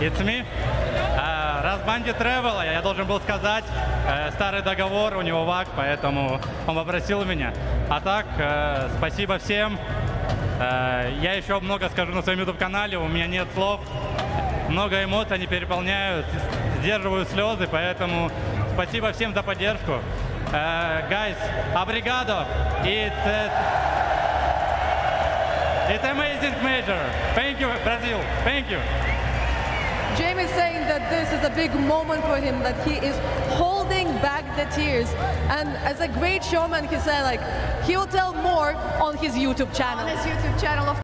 It's me. Раз Bandit Travel, я должен был сказать, старый договор, у него ВАК, поэтому он попросил меня. А так, спасибо всем. Я еще много скажу на своем YouTube-канале, у меня нет слов. Много эмоций, они переполняют, сдерживаю слезы, поэтому спасибо всем за поддержку. Guys, obrigado. It's amazing major. Thank you, Brazil. Thank you. Jamie is saying that this is a big moment for him, that he is holding back the tears. And as a great showman, he said, like, he will tell more on his YouTube channel. On his YouTube channel, of